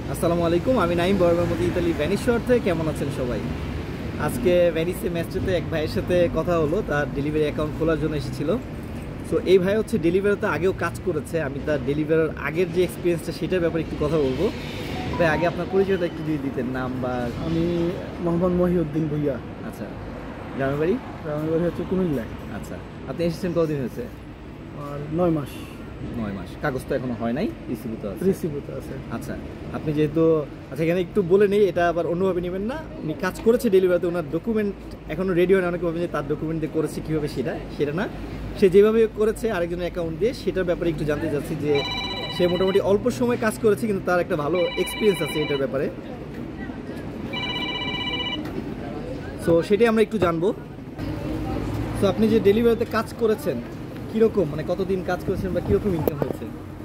আসসালামু আলাইকুম, আমি নাইম বর্মামতি ইতালি ভ্যানিস শহর থেকে। কেমন আছেন সবাই? আজকে ভ্যানিসে ম্যাচটাতে এক ভাইয়ের সাথে কথা হলো, তার ডেলিভারি অ্যাকাউন্ট খোলার জন্য এসেছিল। সো এই ভাই হচ্ছে ডেলিভারিতে আগেও কাজ করেছে। আমি তার ডেলিভারির আগের যে এক্সপিরিয়েন্সটা সেটার ব্যাপারে একটু কথা বলবো। ভাই আগে আপনার পরিচয়টা একটু দিয়ে দিতেন, নাম বা। আমি মোহাম্মদ মহিউদ্দিন ভুইয়া। আচ্ছা, গ্রামের বাড়ি? গ্রামের বাড়ি হচ্ছে কুমিল্লায়। আচ্ছা, আপনি এসেছেন কতদিন হয়েছে? আর 9 মাস। 9 মাস। কাগজ তো এখনো হয় নাই, রিসিভও তো আছে? রিসিভও তো আছে। আচ্ছা, আপনি যেহেতু এখানে একটু বলে নেই, এটা আবার অন্যভাবে নেবেন না। উনি কাজ করেছে ডেলিভারিতে, ওনার ডকুমেন্ট এখনও রেডি হয় না। অনেকে ভাবেন যে তার ডকুমেন্ট দিয়ে করেছে কীভাবে, সেটা না। সে যেভাবে করেছে আরেকজনের অ্যাকাউন্ট দিয়ে, সেটার ব্যাপারে একটু জানতে চাচ্ছি যে সে মোটামুটি অল্প সময় কাজ করেছে, কিন্তু তার একটা ভালো এক্সপিরিয়েন্স আছে এটার ব্যাপারে। সো সেটাই আমরা একটু জানবো। সো আপনি যে ডেলিভারিতে কাজ করেছেন কীরকম, মানে কতদিন কাজ করেছেন বা কীরকম ইনকাম হয়েছে?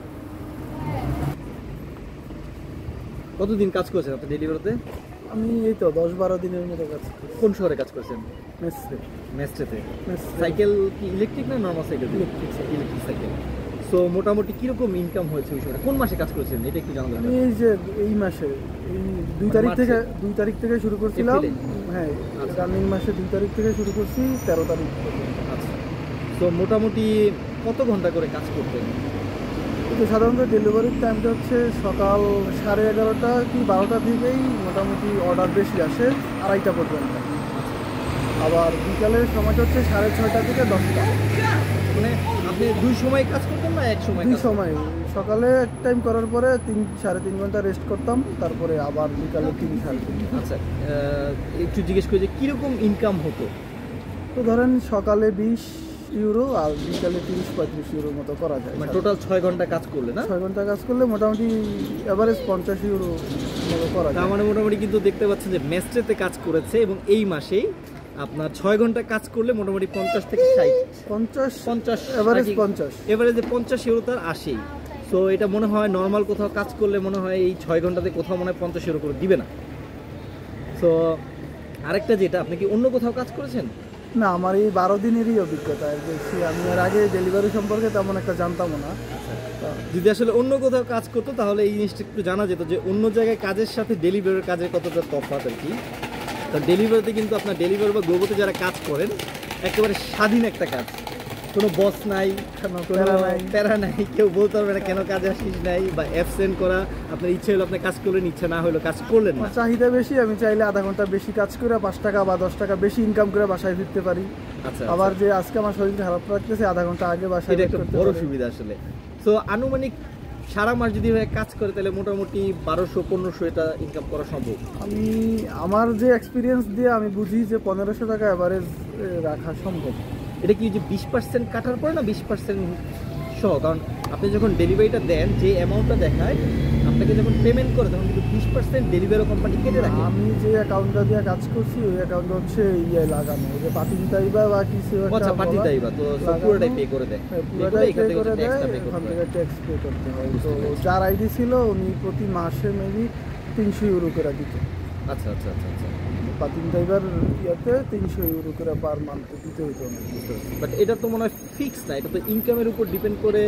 কতদিন কাজ করেছেন আপনি ডেলিভারিতে? আমি এই তো 10-12 দিনের মতো কাজ করছি। কোন শহরে কাজ করেছেন? মেসট্রেতে। সাইকেল কি ইলেকট্রিক না normal cycle? Electric cycle. So মোটামুটি কিরকম ইনকাম হয়েছে ওই সময়? কোন মাসে কাজ করেছেন এটা একটু জানা দরকার। আমি এই যে এই মাসে এই 2 তারিখ থেকে শুরু করছিলাম। হ্যাঁ, রানিং মাসে 2 তারিখ থেকে শুরু করছি, 13 তারিখ পর্যন্ত। আচ্ছা, তো মোটামুটি কত ঘন্টা করে কাজ করতেন? কিন্তু সাধারণত ডেলিভারির টাইমটা হচ্ছে সকাল 11:30 কি 12টা থেকেই মোটামুটি অর্ডার বেশি আসে 2:30 পর্যন্ত। আবার বিকালের সময়টা হচ্ছে 6:30 থেকে 10টা। মানে আপনি দুই সময় কাজ করতেন না এক সময়? দুই সময়। সকালে এক টাইম করার পরে 3-3.5 ঘন্টা রেস্ট করতাম, তারপরে আবার বিকালে 3-3.5। আচ্ছা, একটু জিজ্ঞেস করি যে কীরকম ইনকাম হতো? তো ধরেন সকালে 20 ইউরো আর বিকালে 30-35 ইউরোর মতো করা যায়। মানে টোটাল 6 ঘন্টা কাজ করলে না? 6 ঘন্টা কাজ করলে মোটামুটি এভারেজ 50 ইউরো মতো করা যায়। তার মানে মোটামুটি কিন্তু দেখতে পাচ্ছেন যে মেসট্রেতে কাজ করেছে এবং এই মাসেই আপনার 6 ঘন্টা কাজ করলে মোটামুটি 50 থেকে 60 এভারেজ 50 ইউরো তার আসেই। সো এটা মনে হয় নর্মাল কোথাও কাজ করলে মনে হয় এই 6 ঘন্টাতে কোথাও মনে হয় 50 ইউরো করে দিবে না। সো আরেকটা যেটা, আপনি কি অন্য কোথাও কাজ করেছেন? না, আমার এই 12 দিনেরই অভিজ্ঞতা আর বেশি। আমি এর আগে ডেলিভারি সম্পর্কে তেমন একটা জানতামও না। যদি আসলে অন্য কোথাও কাজ করতো তাহলে এই জিনিসটা একটু জানা যেত যে অন্য জায়গায় কাজের সাথে ডেলিভারির কাজের কতটা তফাৎ আর কি। তো ডেলিভারিতে কিন্তু আপনার ডেলিভারি বা গোবতে যারা কাজ করেন একেবারে স্বাধীন একটা কাজ, কোনো বস নাই, কোনো প্যারা নাই, কেউ বলতে পারবে না কেন কাজে আসিস নাই, বা অ্যাবসেন্ট করা। আপনার ইচ্ছে হলো আপনি কাজ করলেন, ইচ্ছা না হলো কাজ করলেন না। চাহিদা বেশি, আমি চাইলে আধা ঘন্টা বেশি কাজ করে 5 টাকা বা 10 টাকা বেশি ইনকাম করে বাসায় ফিরতে পারি। আচ্ছা, আবার যে আজকে আমার শরীরটা খারাপ লাগতেছে, আধা ঘন্টা আগে বাসায়। এটা একটা বড় সুবিধা আসলে। তো আনুমানিক সারা মাস যদি কাজ করে তাহলে মোটামুটি 1200-1500 এটা ইনকাম করা সম্ভব। আমি আমার যে এক্সপিরিয়েন্স দিয়ে আমি বুঝি যে 1500 টাকা এভারেজ রাখা সম্ভব। এটা কি যে 20% কাটার পরে না 20% সহ? কারণ আপনি যখন ডেলিভারিটা দেন, যে অ্যামাউন্টটা দেখায় আপনাকে যখন পেমেন্ট করে তখন কিন্তু 20% ডেলিভারি কোম্পানি কেটে রাখে। আমি যে অ্যাকাউন্টটা দিয়ে কাজ করছি ওই অ্যাকাউন্ট হচ্ছে লাগানো, যে পাতিনতাইবা বা কিছু একটা। আচ্ছা, পাতিনতাইবা তো পুরোটাই পে করে দেয়। পুরোটাই পে করে দেয়, এখান থেকে ট্যাক্স পে করতে হয়। তো যার আইডি ছিল উনি প্রতি মাসে মেবি 300 ইউরো করে দিত। আচ্ছা আচ্ছা আচ্ছা আচ্ছা। পাতিনতাইবার ইয়াতে 300 ইউরো করে পার মান্থ দিতে হইতো। বাট এটা তো মনে হয় ফিক্স না, এটা তো ইনকামের উপর ডিপেন্ড করে।